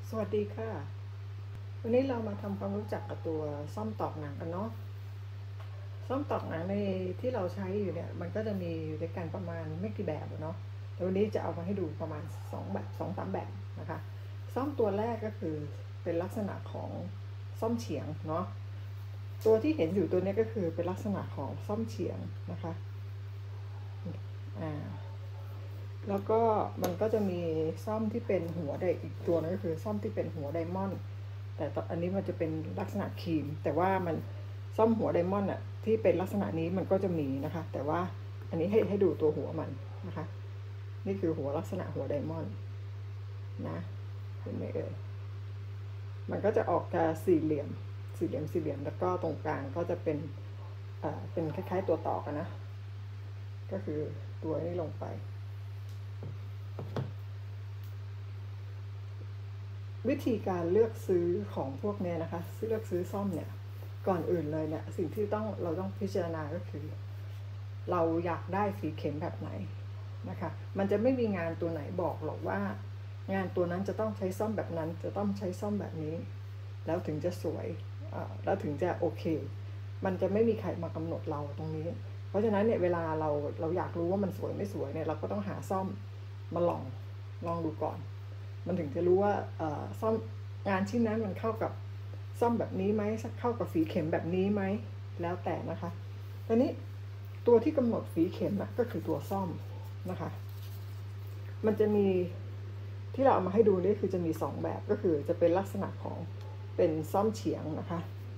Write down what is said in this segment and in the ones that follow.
สวัสดีค่ะวันนี้เรามาทำความรู้จักกับตัวซ่อมตอกหนังกันเนาะซ่อมตอกหนังในที่เราใช้อยู่เนี่ยมันก็จะมีอยู่ด้วยกันประมาณไม่กี่แบบเนาะแต่วันนี้จะเอามาให้ดูประมาณ2แบบ2-3แบบนะคะซ่อมตัวแรกก็คือเป็นลักษณะของซ่อมเฉียงเนาะตัวที่เห็นอยู่ตัวนี้ก็คือเป็นลักษณะของซ่อมเฉียงนะคะแล้วก็มันก็จะมีซ่อมที่เป็นหัวไดอีกตัวนึงก็คือซ่อมที่เป็นหัวไดมอนด์แต่อันนี้มันจะเป็นลักษณะครีมแต่ว่ามันซ่อมหัวไดมอนด์อ่ะที่เป็นลักษณะนี้มันก็จะมีนะคะแต่ว่าอันนี้ให้ดูตัวหัวมันนะคะนี่คือหัวลักษณะหัวไดมอนด์นะเห็นไหมเอ่ยมันก็จะออกจะสี่เหลี่ยมแล้วก็ตรงกลางก็จะเป็นคล้ายๆตัวต่อกันนะก็คือตัวนี้ลงไปวิธีการเลือกซื้อของพวกนี้นะคะเลือกซื้อซ่อมเนี่ยก่อนอื่นเลยเนี่ยสิ่งที่เราต้องพิจารณาก็คือเราอยากได้ฝีเข็มแบบไหนนะคะมันจะไม่มีงานตัวไหนบอกหรอกว่างานตัวนั้นจะต้องใช้ซ่อมแบบนั้นจะต้องใช้ซ่อมแบบนี้แล้วถึงจะสวยแล้วถึงจะโอเคมันจะไม่มีใครมากำหนดเราตรงนี้เพราะฉะนั้นเนี่ยเวลาเราอยากรู้ว่ามันสวยไม่สวยเนี่ยเราก็ต้องหาซ่อมมาลองดูก่อนมันถึงจะรู้ว่าซ่อมงานชิ้นนั้นมันเข้ากับซ่อมแบบนี้ไหมเข้ากับฝีเข็มแบบนี้ไหมแล้วแต่นะคะตอนนี้ตัวที่กำหนดฝีเข็มก็คือตัวซ่อมนะคะมันจะมีที่เราเอามาให้ดูนี่คือจะมี2แบบก็คือจะเป็นลักษณะของเป็นซ่อมเฉียงนะคะ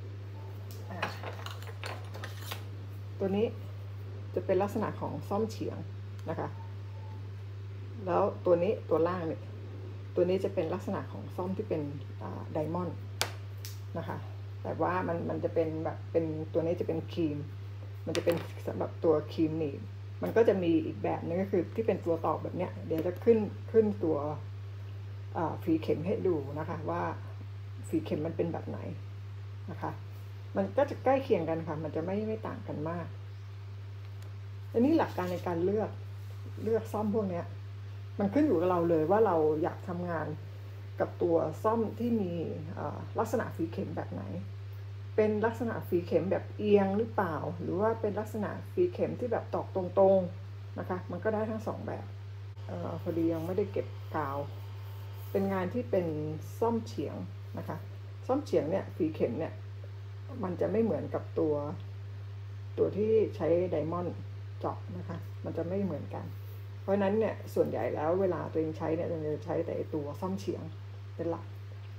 ตัวนี้จะเป็นลักษณะของซ่อมเฉียงนะคะแล้วตัวนี้ตัวล่างเนี่ยตัวนี้จะเป็นลักษณะของซ่อมที่เป็นไดมอนด์นะคะแต่ว่ามันจะเป็นแบบเป็นตัวนี้จะเป็นครีมมันจะเป็นสำหรับตัวครีมหนีบมันก็จะมีอีกแบบนึงก็คือที่เป็นตัวตอกแบบเนี้ยเดี๋ยวจะขึ้นตัวฝีเข็มให้ดูนะคะว่าฝีเข็มมันเป็นแบบไหนนะคะมันก็จะใกล้เคียงกันค่ะมันจะไม่ต่างกันมากอันนี้หลักการในการเลือกซ่อมพวกนี้มันขึ้นอยู่กับเราเลยว่าเราอยากทำงานกับตัวซ่อมที่มีลักษณะฝีเข็มแบบไหนเป็นลักษณะฝีเข็มแบบเอียงหรือเปล่าหรือว่าเป็นลักษณะฝีเข็มที่แบบตอกตรงๆนะคะมันก็ได้ทั้ง2แบบพอดียังไม่ได้เก็บกาวเป็นงานที่เป็นซ่อมเฉียงนะคะซ่อมเฉียงเนี่ยฝีเข็มเนี่ยมันจะไม่เหมือนกับตัวที่ใช้ไดมอนด์เจาะนะคะมันจะไม่เหมือนกันเพราะนั้นเนี่ยส่วนใหญ่แล้วเวลาตัวเองใช้เนี่ยจะใช้แต่ตัวซ่อมเฉียงเป็นหลัก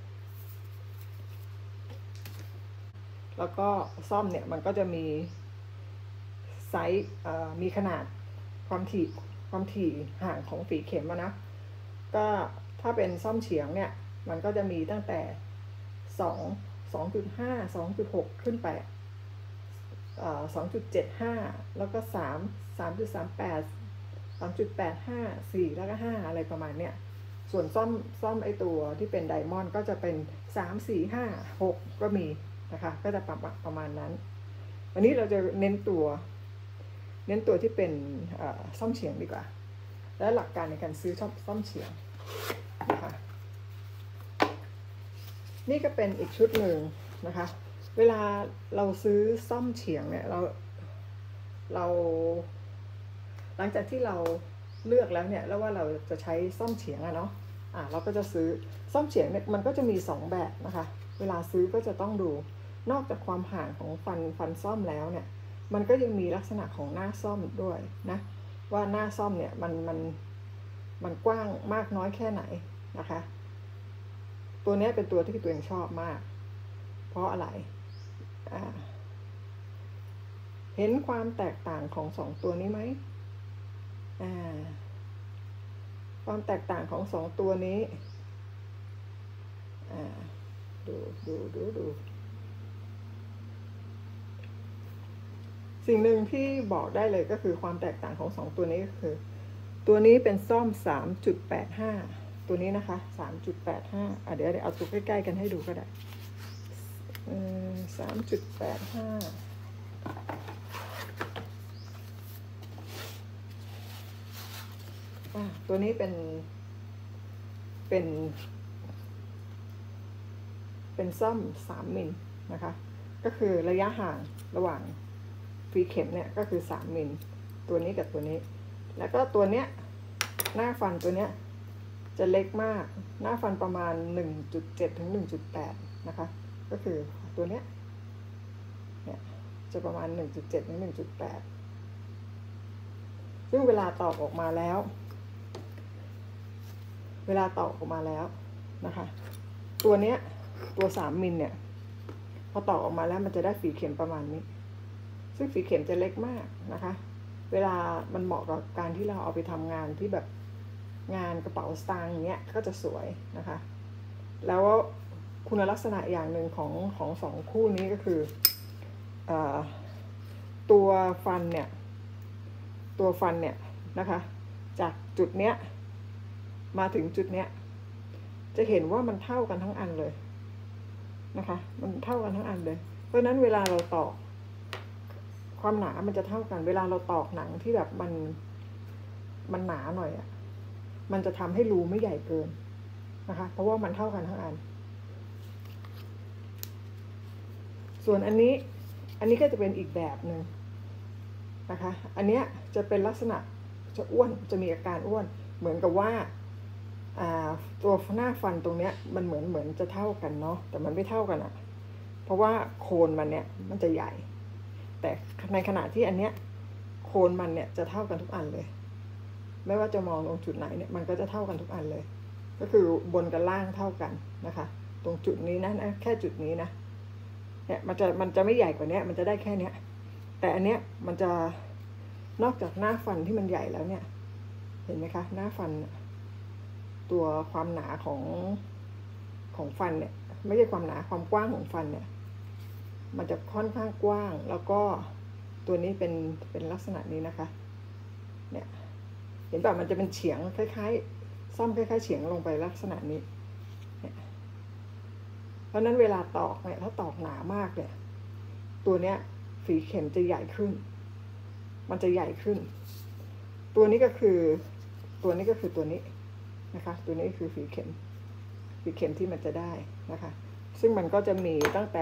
แล้วก็ซ่อมเนี่ยมันก็จะมีไซส์มีขนาดความถี่ห่างของฝีเข็มนะก็ถ้าเป็นซ่อมเฉียงเนี่ยมันก็จะมีตั้งแต่2.5 2.6 ขึ้นไป2.75 แล้วก็3.38 3.85 4แล้วก็5อะไรประมาณเนี้ยส่วนซ่อมไอตัวที่เป็นไดมอนด์ก็จะเป็น3 4 5 6ก็มีนะคะก็จะประมาณนั้นวันนี้เราจะเน้นตัวที่เป็นซ่อมเฉียงดีกว่าและหลักการในการซื้อซ่อมเฉียงนะคะนี่ก็เป็นอีกชุดหนึ่งนะคะเวลาเราซื้อซ่อมเฉียงเนี่ยเราหลังจากที่เราเลือกแล้วเนี่ยแล้วว่าเราจะใช้ซ่อมเฉียงเนาะเราก็จะซื้อซ่อมเฉียงเนี่ยมันก็จะมี2แบบนะคะเวลาซื้อก็จะต้องดูนอกจากความห่างของฟันซ่อมแล้วเนี่ยมันก็ยังมีลักษณะของหน้าซ่อมด้วยนะว่าหน้าซ่อมเนี่ยมันกว้างมากน้อยแค่ไหนนะคะตัวนี้เป็นตัวที่ตัวเองชอบมากเพราะอะไรเห็นความแตกต่างของ2ตัวนี้ไหมความแตกต่างของ2ตัวนี้ดูสิ่งหนึ่งที่บอกได้เลยก็คือความแตกต่างของ2ตัวนี้ก็คือตัวนี้เป็นซ่อม 3.85 ตัวนี้นะคะ3.85เดี๋ยวเอาตัวใกล้ๆกันให้ดูก็ได้3.85ตัวนี้เป็นเป็นซ่อม3 มิลนะคะก็คือระยะห่างระหว่างฝีเข็มเนี่ยก็คือ3 มิลตัวนี้กับตัวนี้แล้วก็ตัวเนี้ยหน้าฟันตัวเนี้ยจะเล็กมากหน้าฟันประมาณ 1.7 ถึง 1.8 นะคะก็คือตัวเนี้ยเนี่ยจะประมาณ 1.7 ถึง 1.8 ซึ่งเวลาตอกออกมาแล้วนะคะตัวเนี้ยตัว3 มิลเนี่ยพอตอกออกมาแล้วมันจะได้ฝีเข็มประมาณนี้ซึ่งฝีเข็มจะเล็กมากนะคะเวลามันเหมาะกับการที่เราเอาไปทำงานที่แบบงานกระเป๋าสตางค์อย่างเงี้ยก็จะสวยนะคะแล้วคุณลักษณะอย่างหนึ่งของสองคู่นี้ก็คือตัวฟันเนี่ยนะคะจากจุดเนี้ยมาถึงจุดเนี้ยจะเห็นว่ามันเท่ากันทั้งอันเลยนะคะมันเท่ากันทั้งอันเลยเพราะนั้นเวลาเราตอกความหนามันจะเท่ากันเวลาเราตอกหนังที่แบบมันหนาหน่อยอ่ะมันจะทำให้รูไม่ใหญ่เกินนะคะเพราะว่ามันเท่ากันทั้งอันส่วนอันนี้ก็จะเป็นอีกแบบหนึ่งนะคะอันเนี้ยจะเป็นลักษณะจะอ้วนจะมีอาการอ้วนเหมือนกับว่าตัวหน้าฟันตรงเนี้ยมันเหมือนจะเท่ากันเนาะแต่มันไม่เท่ากันอ่ะเพราะว่าโคนมันเนี่ยมันจะใหญ่แต่ในขณะที่อันเนี้ยโคนมันเนี่ยจะเท่ากันทุกอันเลยไม่ว่าจะมองตรงจุดไหนเนี่ยมันก็จะเท่ากันทุกอันเลยก็คือบนกับล่างเท่ากันนะคะตรงจุดนี้นะแค่จุดนี้นะเนี่ยมันจะไม่ใหญ่กว่านี้มันจะได้แค่เนี้ยแต่อันเนี้ยมันจะนอกจากหน้าฟันที่มันใหญ่แล้วเนี่ยเห็นไหมคะหน้าฟันตัวความหนาของฟันเนี่ยไม่ใช่ความหนาความกว้างของฟันเนี่ยมันจะค่อนข้างกว้างแล้วก็ตัวนี้เป็นลักษณะนี้นะคะเนี่ยเห็นป่ะมันจะเป็นเฉียงคล้ายๆซ่อมคล้ายๆเฉียงลงไปลักษณะนี้เพราะนั้นเวลาตอกเนี่ยถ้าตอกหนามากเนี่ยตัวเนี้ยฝีเข็มจะใหญ่ขึ้นมันจะใหญ่ขึ้นตัวนี้ก็คือตัวนี้นะคะตัวนี้คือฝีเข็มที่มันจะได้นะคะซึ่งมันก็จะมีตั้งแต่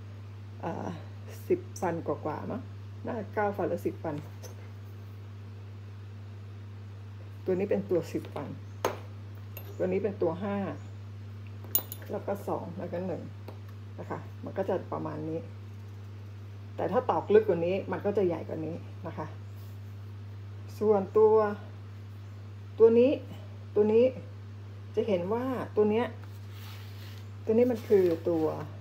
10 ฟันกว่ามั้งน่า9 ฟันหรือ10 ฟันตัวนี้เป็นตัว10 ฟันตัวนี้เป็นตัว5แล้วก็2แล้วก็1นะคะมันก็จะประมาณนี้แต่ถ้าตอกลึกกว่านี้มันก็จะใหญ่กว่านี้นะคะส่วนตัวนี้จะเห็นว่าตัวนี้มันคือตัว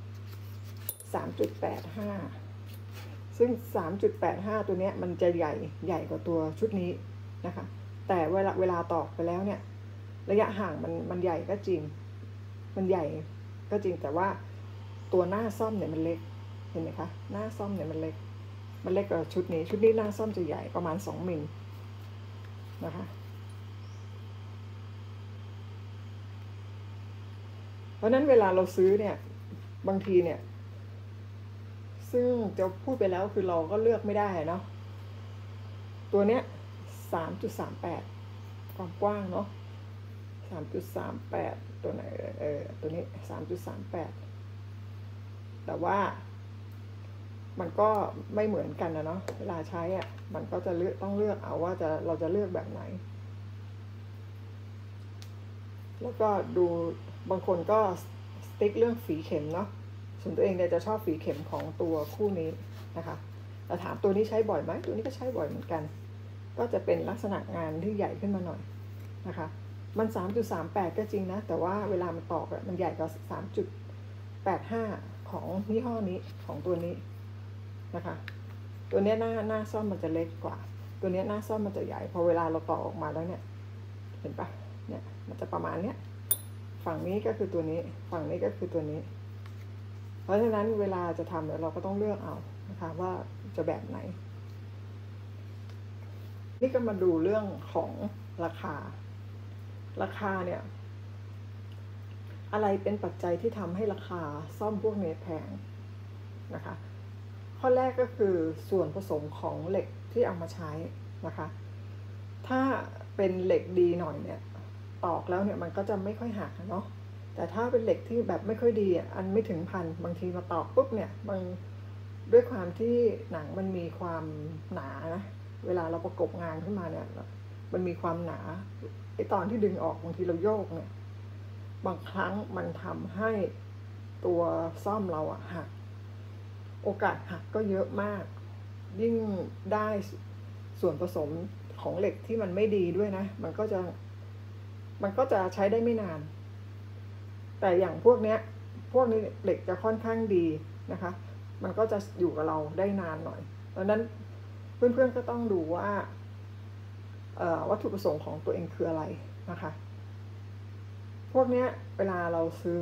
3.85 ซึ่ง 3.85 ตัวนี้มันจะใหญ่กว่าตัวชุดนี้นะคะแต่เวลาตอกไปแล้วเนี่ยระยะห่างมันใหญ่ก็จริงมันใหญ่ก็จริงแต่ว่าตัวหน้าซ่อมเนี่ยมันเล็กเห็นไหมคะหน้าซ่อมเนี่ยมันเล็กกว่าชุดนี้หน้าซ่อมจะใหญ่ประมาณ2 มิลนะคะเพราะนั้นเวลาเราซื้อเนี่ยบางทีเนี่ยซึ่งจะพูดไปแล้วคือเราก็เลือกไม่ได้เนาะตัวเนี้ย 3.38 ความกว้างเนาะ 3.38 ตัวไหนตัวนี้ 3.38 แต่ว่ามันก็ไม่เหมือนกันนะเนาะเวลาใช้อ่ะมันก็จะต้องเลือกเอาว่าเราจะเลือกแบบไหนแล้วก็ดูบางคนก็สติ๊กเรื่องฝีเข็มเนาะส่วนตัวเองเนี่ยจะชอบฝีเข็มของตัวคู่นี้นะคะแต่ถามตัวนี้ใช้บ่อยไหมตัวนี้ก็ใช้บ่อยเหมือนกันก็จะเป็นลักษณะงานที่ใหญ่ขึ้นมาหน่อยนะคะมัน 3.38 ก็จริงนะแต่ว่าเวลามันตอกมันใหญ่กว่า 3.85 ของยี่ห้อนี้ของตัวนี้นะคะตัวนี้หน้าซ่อมมันจะเล็กกว่าตัวนี้หน้าซ่อมมันจะใหญ่พอเวลาเราตอกออกมาแล้วเนี่ยเห็นปะเนี่ยมันจะประมาณเนี้ยฝั่งนี้ก็คือตัวนี้ฝั่งนี้ก็คือตัวนี้เพราะฉะนั้นเวลาจะทำเนี่ยเราก็ต้องเลือกเอานะคะว่าจะแบบไหนนี่ก็มาดูเรื่องของราคาเนี่ยอะไรเป็นปัจจัยที่ทำให้ราคาซ่อมพวกนี้แพงนะคะข้อแรกก็คือส่วนผสมของเหล็กที่เอามาใช้นะคะถ้าเป็นเหล็กดีหน่อยเนี่ยตอกแล้วเนี่ยมันก็จะไม่ค่อยหักเนาะแต่ถ้าเป็นเหล็กที่แบบไม่ค่อยดีอันไม่ถึงพันบางทีมาตอกปุ๊บเนี่ยบางด้วยความที่หนังมันมีความหนานะเวลาเราประกบงานขึ้นมาเนี่ยมันมีความหนาไอตอนที่ดึงออกบางทีเราโยกเนี่ยบางครั้งมันทำให้ตัวซ่อมเราหักโอกาสหักก็เยอะมากยิ่งได้ส่วนผสมของเหล็กที่มันไม่ดีด้วยนะมันก็จะใช้ได้ไม่นานแต่อย่างพวกนี้เหล็กจะค่อนข้างดีนะคะมันก็จะอยู่กับเราได้นานหน่อยดังนั้นเพื่อนๆก็ต้องดูว่าวัตถุประสงค์ของตัวเองคืออะไรนะคะพวกนี้เวลาเราซื้อ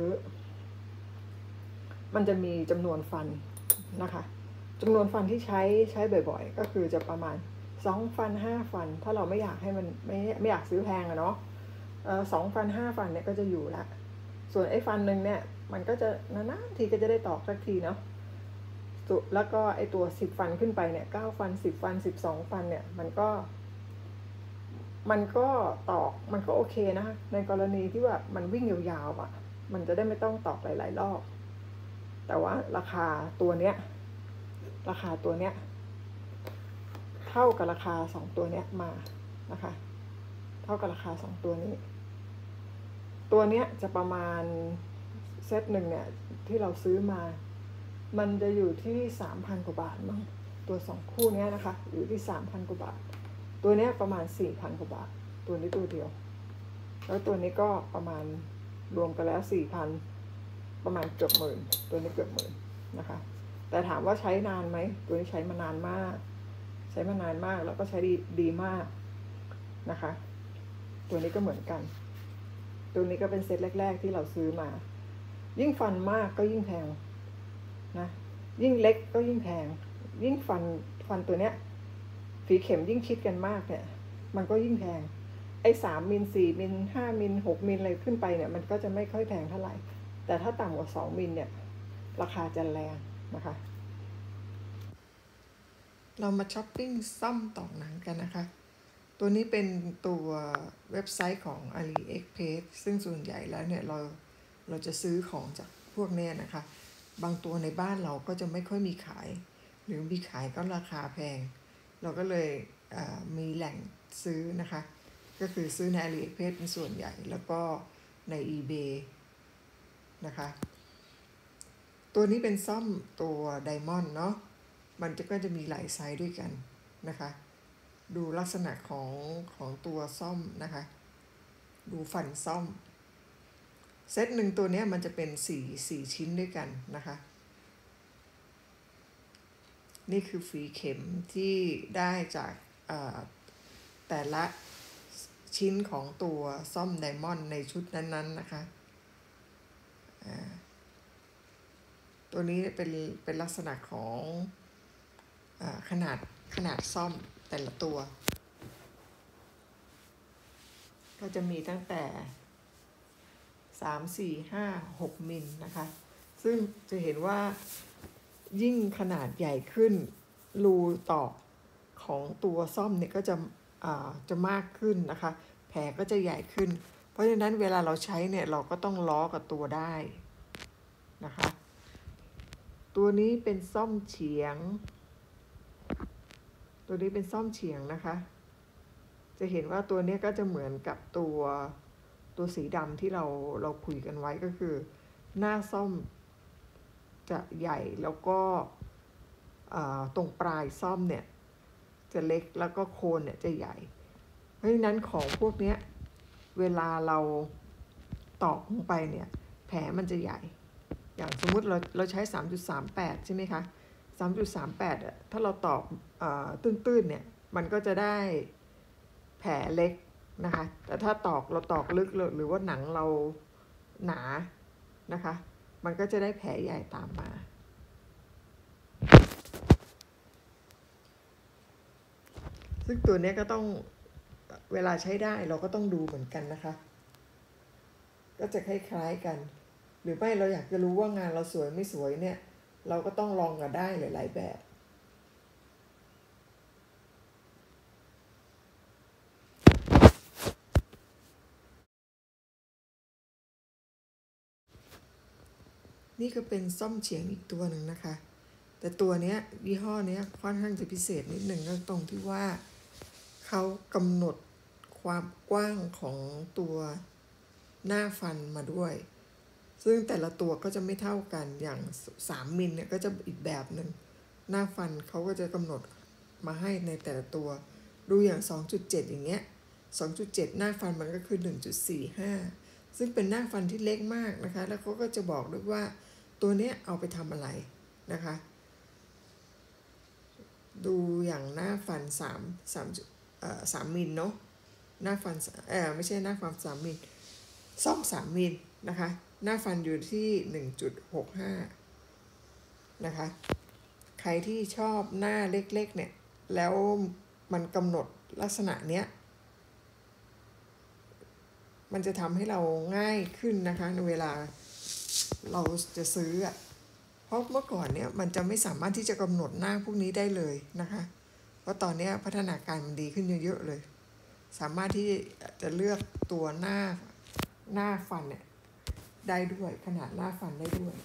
มันจะมีจำนวนฟันนะคะจำนวนฟันที่ใช้บ่อยๆก็คือจะประมาณ2 ฟัน 5 ฟันถ้าเราไม่อยากให้มันไม่อยากซื้อแพงเนาะ2 ฟัน 5 ฟันเนี่ยก็จะอยู่ละส่วนไอ้ฟันหนึ่งเนี่ยมันก็จะนานๆทีก็จะได้ตอกสักทีเนาะแล้วก็ไอ้ตัว10 ฟันขึ้นไปเนี่ย9 ฟัน 10 ฟัน 12 ฟันเนี่ยมันก็ตอกมันก็โอเคนะในกรณีที่ว่ามันวิ่งยาวๆมันจะได้ไม่ต้องตอกหลายๆรอบแต่ว่าราคาตัวเนี้ยเท่ากับราคา2 ตัวเนี้ยมานะคะเท่ากับราคา2 ตัวนี้ตัวเนี้ยจะประมาณเซตหนึ่งเนี่ยที่เราซื้อมามันจะอยู่ที่ 3,000 กว่าบาทมั้งตัว2 คู่นี้นะคะอยู่ที่ 3,000 กว่าบาทตัวเนี้ยประมาณ 4,000 กว่าบาทตัวนี้ตัวเดียวแล้วตัวนี้ก็ประมาณรวมกันแล้ว 4,000 ประมาณเกือบหมื่นตัวนี้เกือบหมื่นนะคะแต่ถามว่าใช้นานไหมตัวนี้ใช้มานานมากแล้วก็ใช้ดีมากนะคะตัวนี้ก็เหมือนกันตัวนี้ก็เป็นเซตแรกๆที่เราซื้อมายิ่งฟันมากก็ยิ่งแพงนะยิ่งเล็กก็ยิ่งแพงยิ่งฟันตัวเนี้ยฝีเข็มยิ่งชิดกันมากเนี่ยมันก็ยิ่งแพงไอ้3 มิล 4 มิล 5 มิล 6 มิลอะไรขึ้นไปเนี่ยมันก็จะไม่ค่อยแพงเท่าไหร่แต่ถ้าต่ำกว่า2 มิลเนี่ยราคาจะแรงนะคะเรามาช้อปปิ้งซ่อมตอกหนังกันนะคะตัวนี้เป็นตัวเว็บไซต์ของ AliExpress ซึ่งส่วนใหญ่แล้วเนี่ยเราจะซื้อของจากพวกนี้นะคะบางตัวในบ้านเราก็จะไม่ค่อยมีขายหรือมีขายก็ราคาแพงเราก็เลยมีแหล่งซื้อนะคะก็คือซื้อใน AliExpress เป็นส่วนใหญ่แล้วก็ใน eBay นะคะตัวนี้เป็นซ่อมตัวไดมอนด์เนาะมันก็จะมีหลายไซส์ด้วยกันนะคะดูลักษณะของตัวซ่อมนะคะดูฟันซ่อมเซตหนึ่งตัวนี้มันจะเป็น4 ชิ้นด้วยกันนะคะนี่คือฝีเข็มที่ได้จากแต่ละชิ้นของตัวซ่อมไดมอนด์ในชุดนั้นๆนะคะตัวนี้เป็นลักษณะของขนาดซ่อมแต่ละตัวก็จะมีตั้งแต่3 4 5 6 มิลนะคะซึ่งจะเห็นว่ายิ่งขนาดใหญ่ขึ้นรูตอกของตัวซ่อมเนี่ยก็จะมากขึ้นนะคะแผลก็จะใหญ่ขึ้นเพราะฉะนั้นเวลาเราใช้เนี่ยเราก็ต้องล้อกับตัวได้นะคะตัวนี้เป็นซ่อมเฉียงนะคะจะเห็นว่าตัวนี้ก็จะเหมือนกับตัวสีดำที่เราคุยกันไว้ก็คือหน้าซ่อมจะใหญ่แล้วก็ตรงปลายซ่อมเนี่ยจะเล็กแล้วก็โคนเนี่ยจะใหญ่เพราะฉะนั้นของพวกนี้เวลาเราตอกลงไปเนี่ยแผลมันจะใหญ่อย่างสมมุติเราใช้ 3.38 ใช่ไหมคะ 3.38 ถ้าเราตอกตื้นๆเนี่ยมันก็จะได้แผลเล็กนะคะแต่ถ้าเราตอกลึกหรือว่าหนังเราหนานะคะมันก็จะได้แผลใหญ่ตามมาซึ่งตัวนี้ก็ต้องเวลาใช้ได้เราก็ต้องดูเหมือนกันนะคะก็จะคล้ายๆกันหรือไม่เราอยากจะรู้ว่างานเราสวยไม่สวยเนี่ยเราก็ต้องลองกันได้หลายๆแบบนี่ก็เป็นซ่อมเฉียงอีกตัวหนึ่งนะคะ แต่ตัวเนี้ยยี่ห้อเนี้ยค่อนข้างจะพิเศษนิดหนึ่งก็ตรงที่ว่าเขากำหนดความกว้างของตัวหน้าฟันมาด้วย ซึ่งแต่ละตัวก็จะไม่เท่ากันอย่าง3 มิลเนี่ยก็จะอีกแบบหนึ่งหน้าฟันเขาก็จะกำหนดมาให้ในแต่ละตัวดูอย่าง 2.7 อย่างเงี้ย 2.7 หน้าฟันมันก็คือ 1.45 ซึ่งเป็นหน้าฟันที่เล็กมากนะคะแล้วเขาก็จะบอกด้วยว่าตัวเนี้ยเอาไปทำอะไรนะคะดูอย่างหน้าฟัน3 มิลเนาะหน้าฟันไม่ใช่หน้าฟัน3 มิลซ่อม3 มิลนะคะหน้าฟันอยู่ที่ 1.65 นะคะใครที่ชอบหน้าเล็กๆเนี่ยแล้วมันกำหนดลักษณะเนี้ยมันจะทำให้เราง่ายขึ้นนะคะในเวลาเราจะซื้อเพราะเมื่อก่อนเนี่ยมันจะไม่สามารถที่จะกำหนดหน้าพวกนี้ได้เลยนะคะเพราะตอนนี้พัฒนาการมันดีขึ้นเยอะๆเลยสามารถที่จะเลือกตัวหน้าฟันเนี่ยได้ด้วยขนาดหน้าฟันได้ด้วย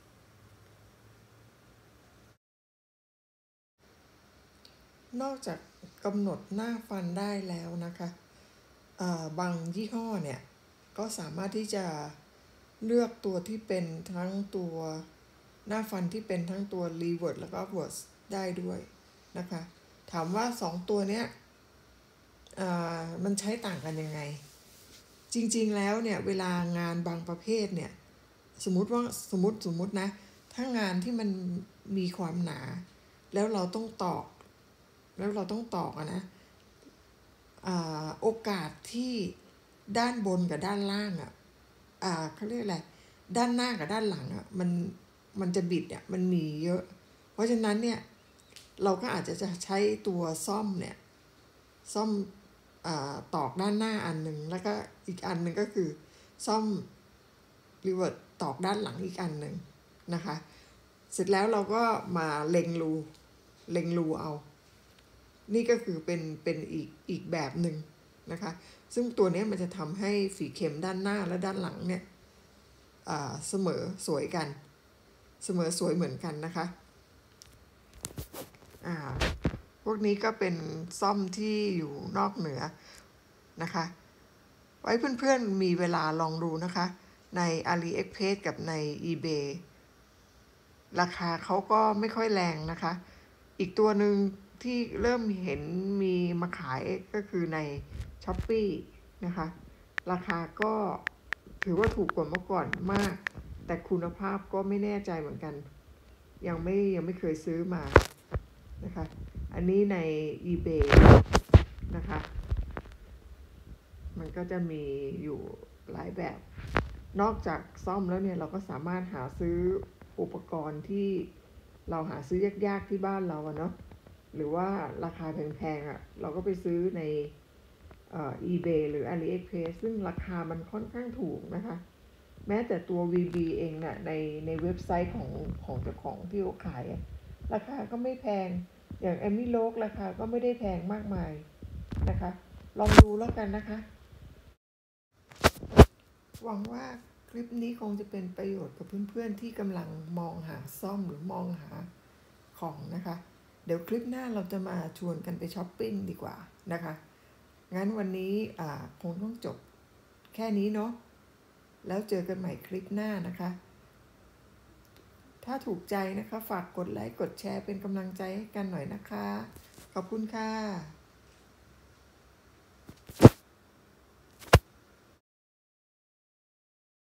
นอกจากกำหนดหน้าฟันได้แล้วนะคะบางยี่ห้อเนี่ยก็สามารถที่จะเลือกตัวที่เป็นทั้งตัวหน้าฟันที่เป็นทั้งตัว reverse แล้วก็ upwards ได้ด้วยนะคะถามว่า2ตัวเนี้ยมันใช้ต่างกันยังไงจริงๆแล้วเนี่ยเวลางานบางประเภทเนี่ยสมมตินะถ้างานที่มันมีความหนาแล้วเราต้องตอกนะโอกาสที่ด้านบนกับด้านล่างเขาเรียกอะไรด้านหน้ากับด้านหลังมันจะบิดมันมีเยอะเพราะฉะนั้นเนี่ยเราก็อาจจะใช้ตัวซ่อมเนี่ยซ่อมตอกด้านหน้าอันหนึ่งแล้วก็อีกอันหนึ่งก็คือซ่อมรีเวิร์สตอกด้านหลังอีกอันหนึ่งนะคะเสร็จแล้วเราก็มาเล็งรูเอานี่ก็คือเป็นอีกแบบหนึ่งนะคะซึ่งตัวนี้มันจะทำให้ฝีเข็มด้านหน้าและด้านหลังเนี่ยเสมอสวยเหมือนกันนะคะพวกนี้ก็เป็นซ่อมที่อยู่นอกเหนือนะคะไว้เพื่อนๆมีเวลาลองดูนะคะใน AliExpress กับใน eBay ราคาเขาก็ไม่ค่อยแรงนะคะอีกตัวหนึ่งที่เริ่มเห็นมีมาขายก็คือใน Shopee นะคะราคาก็ถือว่าถูกกว่าเมื่อก่อนมากแต่คุณภาพก็ไม่แน่ใจเหมือนกันยังไม่เคยซื้อมานะคะอันนี้ใน eBay นะคะมันก็จะมีอยู่หลายแบบนอกจากซ่อมแล้วเนี่ยเราก็สามารถหาซื้ออุปกรณ์ที่เราหาซื้อยากๆที่บ้านเราเนาะหรือว่าราคาแพงๆเราก็ไปซื้อในeBay หรือ AliExpress ซึ่งราคามันค่อนข้างถูกนะคะแม้แต่ตัว VB เองน่ะในเว็บไซต์ของเจ้าของที่เขาขายราคาก็ไม่แพงอย่างAmilocราคาก็ไม่ได้แพงมากมายนะคะลองดูแล้วกันนะคะหวังว่าคลิปนี้คงจะเป็นประโยชน์กับเพื่อนๆที่กำลังมองหาซ่อมหรือมองหาของนะคะเดี๋ยวคลิปหน้าเราจะมาชวนกันไปช้อปปิ้งดีกว่านะคะงั้นวันนี้คงต้องจบแค่นี้เนาะแล้วเจอกันใหม่คลิปหน้านะคะถ้าถูกใจนะคะฝากกดไลค์กดแชร์เป็นกำลังใจให้กันหน่อยนะคะขอบคุณค่ะ